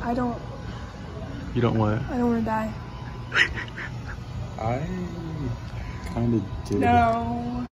I don't. You don't what? I don't want to die. I kind of did. No.